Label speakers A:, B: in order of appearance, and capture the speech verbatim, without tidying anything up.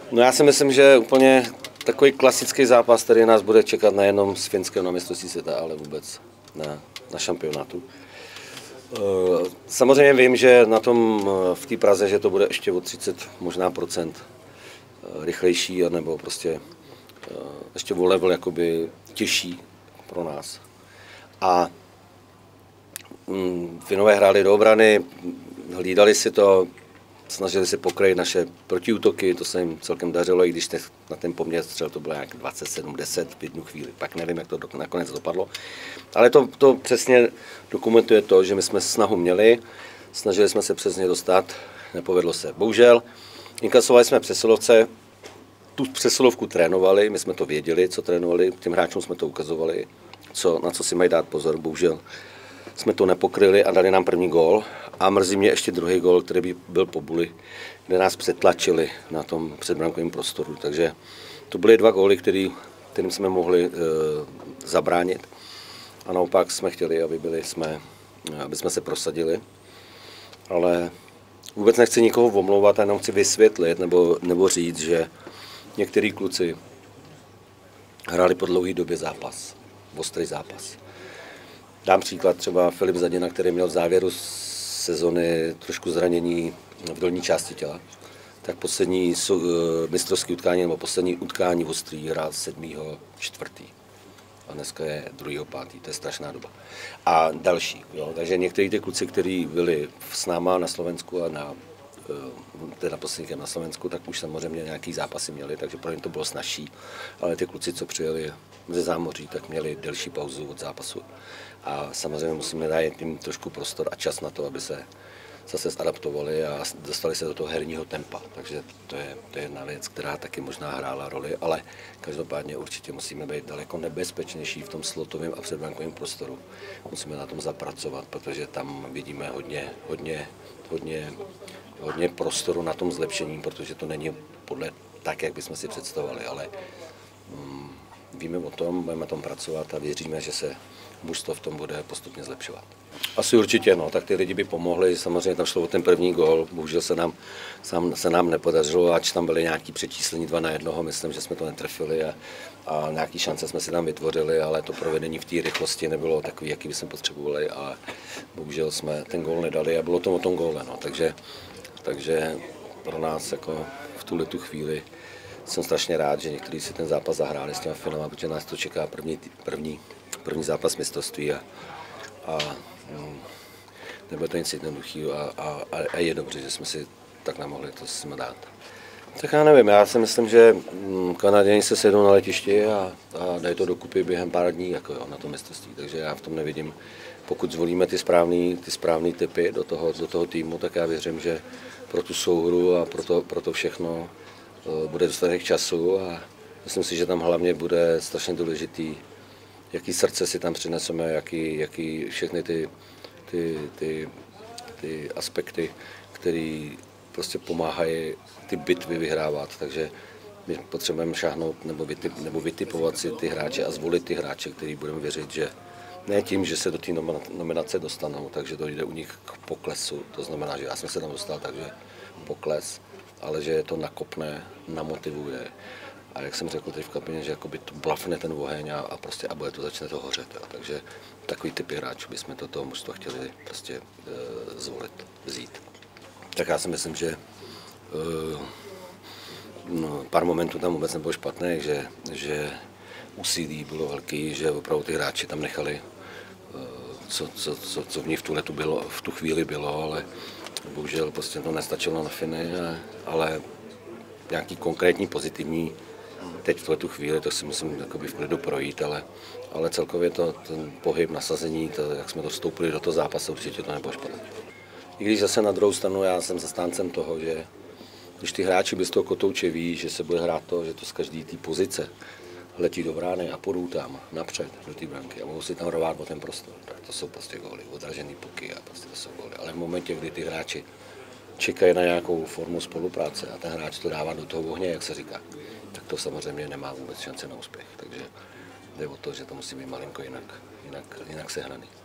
A: No já si myslím, že úplně takový klasický zápas, který nás bude čekat nejenom z finského na mistrovství světa, ale vůbec na, na šampionátu. Samozřejmě vím, že na tom v té Praze, že to bude ještě o třicet možná procent rychlejší, nebo prostě ještě o level jakoby těžší pro nás. A Finové hráli do obrany, hlídali si to, snažili se pokrýt naše protiútoky, to se jim celkem dařilo, i když na ten poměr střel to bylo nějak dvacet sedm deset v jednu chvíli, pak nevím, jak to do, nakonec dopadlo. Ale to, to přesně dokumentuje to, že my jsme snahu měli, snažili jsme se přes ně dostat, nepovedlo se. Bohužel, inkasovali jsme přesilovce, tu přesilovku trénovali, my jsme to věděli, co trénovali, těm hráčům jsme to ukazovali, co, na co si mají dát pozor, bohužel jsme to nepokryli a dali nám první gól. A mrzí mě ještě druhý gól, který by byl po buli, kde nás přetlačili na tom předbrankovém prostoru. Takže to byly dva góly, který, kterým jsme mohli e, zabránit. A naopak jsme chtěli, aby, byli jsme, aby jsme se prosadili. Ale vůbec nechci nikoho omlouvat, jenom chci vysvětlit nebo, nebo říct, že některý kluci hráli po dlouhé době zápas, ostrý zápas. Dám příklad třeba Filip Zadina, který měl v závěru sezony trošku zranění v dolní části těla. Tak poslední mistrovské utkání nebo poslední utkání v ostrý hrál sedmého čtvrtého A dneska je druhého pátého To je strašná doba. A další. Jo. Takže někteří ty kluci, kteří byli s náma na Slovensku a na, teda posledníkem na Slovensku, tak už samozřejmě nějaký zápasy měli, takže pro ně to bylo snazší. Ale ty kluci, co přijeli ze zámoří, tak měli delší pauzu od zápasu. A samozřejmě musíme dát jim trošku prostor a čas na to, aby se zase adaptovali a dostali se do toho herního tempa. Takže to je, to je jedna věc, která taky možná hrála roli, ale každopádně určitě musíme být daleko nebezpečnější v tom slotovém a předbrankovém prostoru. Musíme na tom zapracovat, protože tam vidíme hodně, hodně, hodně, hodně prostoru na tom zlepšení, protože to není podle tak, jak bychom si představovali, ale mm, víme o tom, budeme na tom pracovat a věříme, že se mužstvo v tom bude postupně zlepšovat. Asi určitě, no, tak ty lidi by pomohli, samozřejmě tam šlo o ten první gól, bohužel se nám, sám, se nám nepodařilo, ač tam byly nějaké přečíslení dva na jednoho, myslím, že jsme to netrefili a, a nějaké šance jsme si tam vytvořili, ale to provedení v té rychlosti nebylo takový, jaký bychom potřebovali a bohužel jsme ten gól nedali a bylo to o tom góle, no, takže, takže pro nás jako v tuhle tu chvíli jsem strašně rád, že někteří si ten zápas zahráli s těma Finama, protože nás to čeká první, první, první zápas mistrovství a, a no, nebylo to nic jednoduchého a, a, a je dobře, že jsme si tak nemohli to s dát. Tak já nevím, já si myslím, že Kanaděni se sedou na letišti a, a dají to dokupy během pár dní jako jo, na to mistrovství, takže já v tom nevidím, pokud zvolíme ty správné ty správný typy do toho, do toho týmu, tak já věřím, že pro tu souhru a pro to, pro to všechno bude dostatek času a myslím si, že tam hlavně bude strašně důležitý, jaký srdce si tam přineseme, jaký, jaký všechny ty, ty, ty, ty aspekty, které prostě pomáhají ty bitvy vyhrávat. Takže my potřebujeme šáhnout nebo, vytip, nebo vytipovat si ty hráče a zvolit ty hráče, který budeme věřit, že ne tím, že se do té nominace dostanou, takže to jde u nich k poklesu. To znamená, že já jsem se tam dostal, takže pokles, ale že je to nakopne, namotivuje. A jak jsem řekl teď v kabině, že jakoby to blafne ten oheň a, a prostě a bude to začne to hořet. Jo. Takže takový typy hráčů bychom do toho mužstva chtěli prostě e, zvolit, vzít. Tak já si myslím, že e, no, pár momentů tam vůbec nebylo špatné, že, že úsilí bylo velký, že opravdu ty hráči tam nechali, e, co, co, co, co v ní v tu, letu bylo, v tu chvíli bylo, ale bohužel prostě to nestačilo na Finy, ale nějaký konkrétní pozitivní teď v tu chvíli, to si musím v klidu projít, ale, ale celkově to, ten pohyb, nasazení, to, jak jsme to vstoupili do toho zápasu, určitě to nebylo špatné. I když zase na druhou stranu já jsem zastáncem toho, že když ty hráči bez toho kotouče ví, že se bude hrát to, že to z každé té pozice letí do brány a půjdou tam napřed do té branky a mohou si tam rvát o ten prostor. Tak to jsou prostě góly, odražený puky a prostě to jsou góly. Ale v momentě, kdy ty hráči čekají na nějakou formu spolupráce a ten hráč to dává do toho ohně, jak se říká, tak to samozřejmě nemá vůbec šance na úspěch. Takže jde o to, že to musí být malinko jinak, jinak, jinak sehraný.